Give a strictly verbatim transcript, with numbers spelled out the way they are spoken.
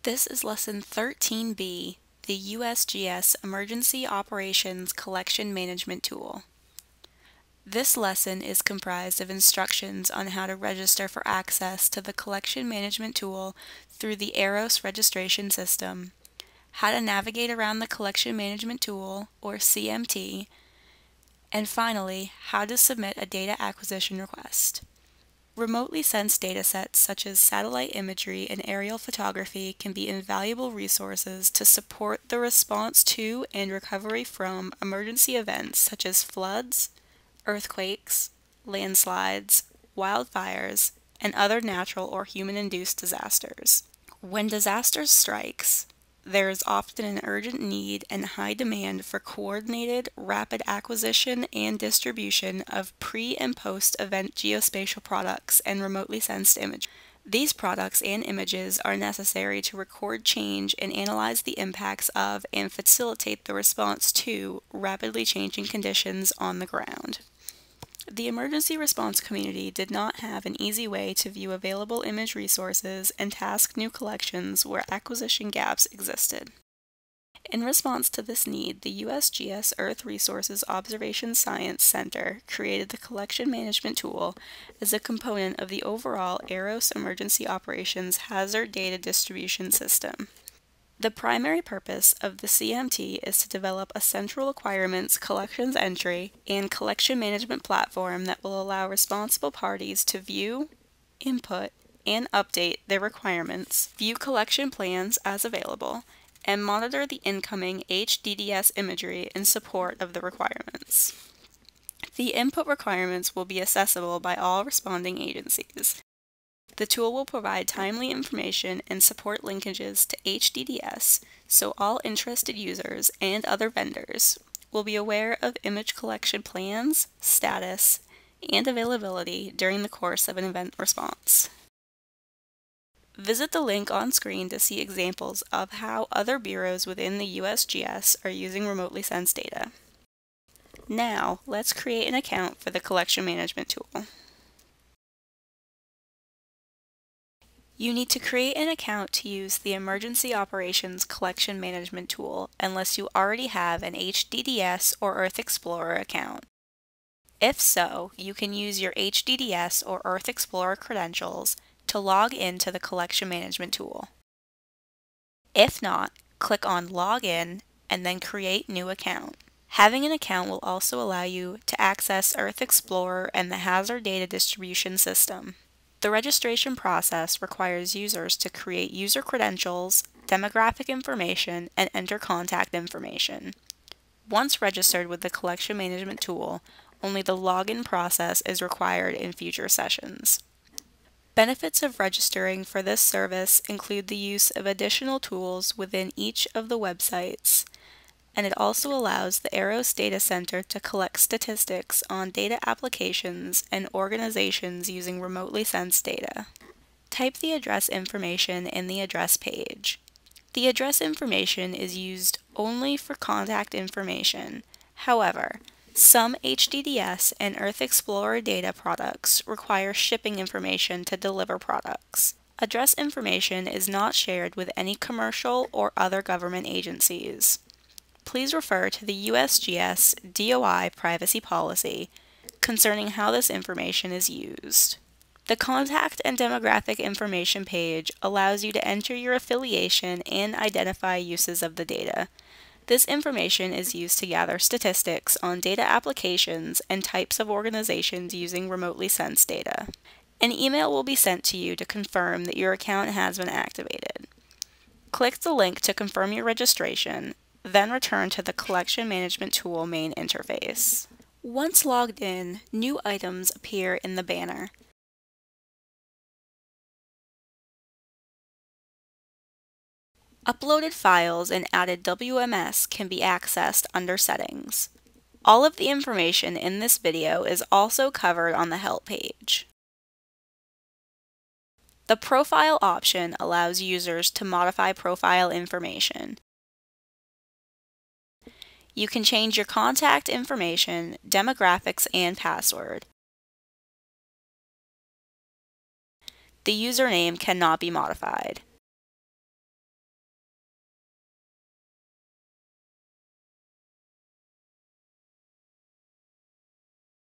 This is Lesson thirteen B, the U S G S Emergency Operations Collection Management Tool. This lesson is comprised of instructions on how to register for access to the Collection Management Tool through the AROS registration system, how to navigate around the Collection Management Tool, or C M T, and finally, how to submit a data acquisition request. Remotely sensed datasets such as satellite imagery and aerial photography can be invaluable resources to support the response to and recovery from emergency events such as floods, earthquakes, landslides, wildfires, and other natural or human-induced disasters. When disaster strikes, there is often an urgent need and high demand for coordinated, rapid acquisition and distribution of pre- and post-event geospatial products and remotely sensed images. These products and images are necessary to record change and analyze the impacts of and facilitate the response to rapidly changing conditions on the ground. The emergency response community did not have an easy way to view available image resources and task new collections where acquisition gaps existed. In response to this need, the U S G S Earth Resources Observation Science Center created the Collection Management Tool as a component of the overall AROS Emergency Operations Hazard Data Distribution System. The primary purpose of the C M T is to develop a central requirements collections entry and collection management platform that will allow responsible parties to view, input, and update their requirements, view collection plans as available, and monitor the incoming H D D S imagery in support of the requirements. The input requirements will be accessible by all responding agencies. The tool will provide timely information and support linkages to H D D S, so all interested users and other vendors will be aware of image collection plans, status, and availability during the course of an event response. Visit the link on screen to see examples of how other bureaus within the U S G S are using remotely sensed data. Now, let's create an account for the Collection Management Tool. You need to create an account to use the Emergency Operations Collection Management Tool unless you already have an H D D S or Earth Explorer account. If so, you can use your H D D S or Earth Explorer credentials to log into the Collection Management Tool. If not, click on Login and then Create New Account. Having an account will also allow you to access Earth Explorer and the Hazard Data Distribution System. The registration process requires users to create user credentials, demographic information, and enter contact information. Once registered with the Collection Management Tool, only the login process is required in future sessions. Benefits of registering for this service include the use of additional tools within each of the websites, and it also allows the AROS Data Center to collect statistics on data applications and organizations using remotely sensed data. Type the address information in the address page. The address information is used only for contact information. However, some H D D S and Earth Explorer data products require shipping information to deliver products. Address information is not shared with any commercial or other government agencies. Please refer to the U S G S D O I privacy policy concerning how this information is used. The Contact and Demographic Information page allows you to enter your affiliation and identify uses of the data. This information is used to gather statistics on data applications and types of organizations using remotely sensed data. An email will be sent to you to confirm that your account has been activated. Click the link to confirm your registration, then return to the Collection Management Tool main interface. Once logged in, new items appear in the banner. Uploaded files and added W M S can be accessed under Settings. All of the information in this video is also covered on the Help page. The Profile option allows users to modify profile information. You can change your contact information, demographics, and password. The username cannot be modified.